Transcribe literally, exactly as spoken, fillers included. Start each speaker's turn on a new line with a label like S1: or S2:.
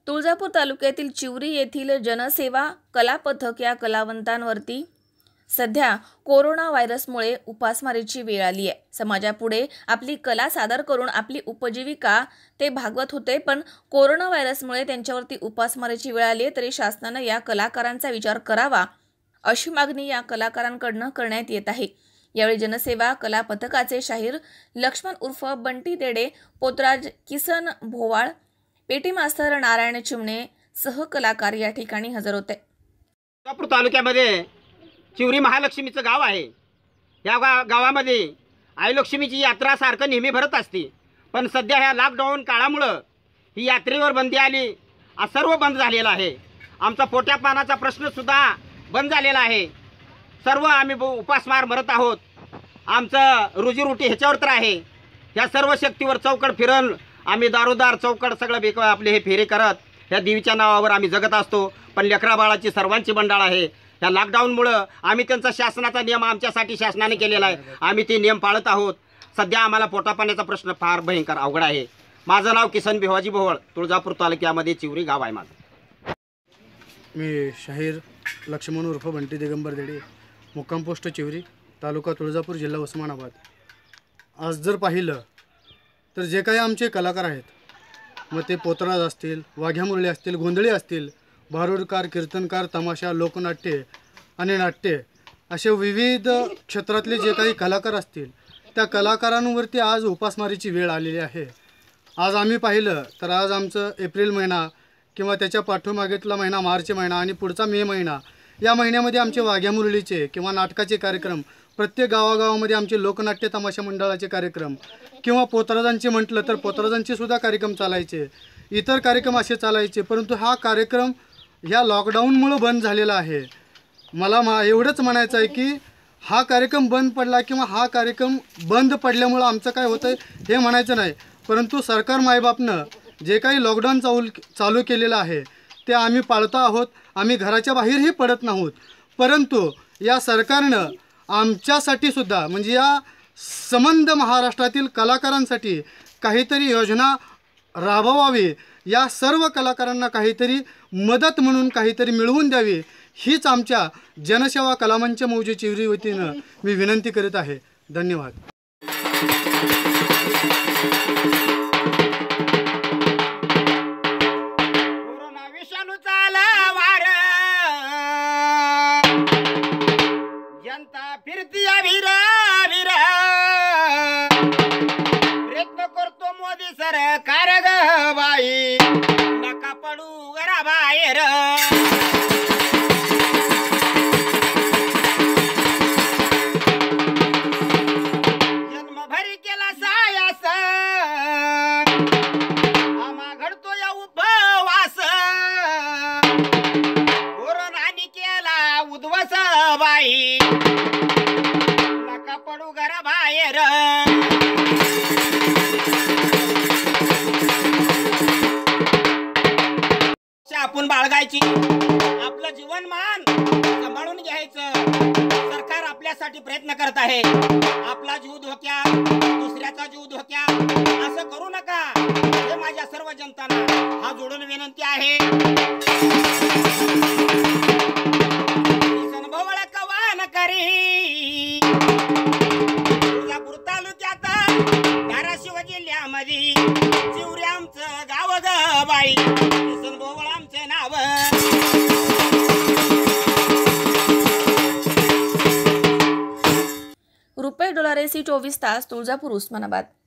S1: तुळजापूर तालुक्यातील चिवरी येथील जनसेवा कला पथक या कलावंतांवरती सध्या कोरोना व्हायरसमुळे उपासमारीची वेळ आली आहे। समाजापुढे आपली कला सादर करून आपली उपजीविका ते भागवत होते, पण कोरोना व्हायरसमुळे त्यांच्यावरती उपासमारीची वेळ आली आहे। तरी शासनाने या कलाकारांचा विचार करावा अशी मागणी या कलाकारांकडून करण्यात येत आहे। यावेळी जनसेवा कला पथकाचे शाहीर लक्ष्मण उर्फ बंटी देडे, पोतराज किसन भोवाळ, पेटी मास्तर नारायण चिमणे सह कलाकार या ठिकाणी हजर होते।
S2: तुळजापूर तालुक्यामध्ये चिवरी महालक्ष्मीचं गाव आहे। या गा गावामध्ये आई लक्ष्मीची यात्रा सारखं नेहमी भरत असते, पण सध्या ह्या लॉकडाऊन काळामुळं ही यात्रेवर बंदी आली, सर्व बंद झालेलं आहे। आमचा पोट्या पानाचा प्रश्नसुद्धा बंद झालेला आहे। सर्व आम्ही उपासमार मरत आहोत। आमचं रोजीरोटी ह्याच्यावर तर आहे। ह्या सर्व शक्तीवर चौकड फिरून आम्ही दारोदार चौकड सगळं बेक आपले हे फेरे करत ह्या देवीच्या नावावर आम्ही जगत असतो। पण लेकरा बाळाची सर्वांची बंडाळ आहे। ह्या लॉकडाऊनमुळं आम्ही त्यांचा शासनाचा नियम आमच्यासाठी शासनाने केलेला आहे, आम्ही ते नियम पाळत आहोत। सध्या आम्हाला पोटापाण्याचा प्रश्न फार भयंकर अवघड आहे। माझं नाव किसन भिवाजी भोवळ, तुळजापूर तालुक्यामध्ये चिवरी गाव आहे माझं।
S3: मी शाहीर लक्ष्मण उर्फ बंटी दिगंबर देडे, मुक्काम पोस्ट चिवरी, तालुका तुळजापूर, जिल्हा उस्मानाबाद। आज जर पाहिलं तर जे काही आमचे कलाकार आहेत, मग ते पोतराज असतील, वाघ्या मुरळी असतील, गोंधळी असतील, भारुडकार, कीर्तनकार, तमाशा, लोकनाट्य आणि नाट्य असे विविध क्षेत्रातले जे काही कलाकार असतील, त्या कलाकारांवरती आज उपासमारीची वेळ आलेली आहे। आज आम्ही पाहिलं तर आज आमचं एप्रिल महिना किंवा त्याच्या पाठोमागेतला महिना मार्च महिना आणि पुढचा मे महिना, या महिन्यामध्ये आमचे वाघ्या मुरळीचे किंवा नाटकाचे कार्यक्रम, प्रत्येक गावागावामध्ये आमचे लोकनाट्य तमाशा मंडळाचे कार्यक्रम किंवा पोतराजांचे म्हटलं तर पोतराजांचे सुद्धा कार्यक्रम चालायचे, इतर कार्यक्रम असे चालायचे। परंतु हा कार्यक्रम ह्या लॉकडाऊनमुळे बंद झालेला आहे। मला मा एवढंच म्हणायचं आहे की हा कार्यक्रम बंद पडला किंवा हा कार्यक्रम बंद पडल्यामुळं आमचं काय होतं हे म्हणायचं नाही, परंतु सरकार मायबापनं जे काही लॉकडाऊन चालू चालू केलेलं आहे ते आम्ही पाळतो आहोत। आम्ही घराच्या बाहेरही पडत नाहोत, परंतु या सरकारनं आमच्यासाठी सुद्धा म्हणजे या संबंध महाराष्ट्रातील कलाकारांसाठी काहीतरी योजना राबवावी, या सर्व कलाकारांना काहीतरी मदत म्हणून काहीतरी मिळवून द्यावी, हीच आमच्या जनसेवा कलामंच मौजे चिवरी वतीनं मी विनंती करीत आहे। धन्यवाद।
S2: कोरोना विषाणूचा वार, जनता फिरती विर विर, प्रयत्न करतो मोदी सरकार ग बाई, नका पडू घरा बाहेर। जन्मभरी केला सायास, आम्हा घडतो या उपवास, कोरोनानी केला उद्ध्वस बाई, नका पडू घरा बाहेर। आपण बाळगायची, आपलं जीवनमान सांभाळून घ्यायचं। सरकार आपल्यासाठी प्रयत्न करत आहे। आपला जीव धोक्यात, दुसऱ्याचा जीव धोक्यात असं करू नका, हे माझ्या सर्व जनतांना हा जोडून विनंती आहे। भोवळ कवान करी, तुळजापूर तालुक्यात धाराशिव जिल्ह्यामध्ये चिवरी आमचं गाव ग बाई, भोवळ आमचे नाव।
S1: रुपये डॉलर एसी चोवीस तास, तुळजापूर, उस्मानाबाद।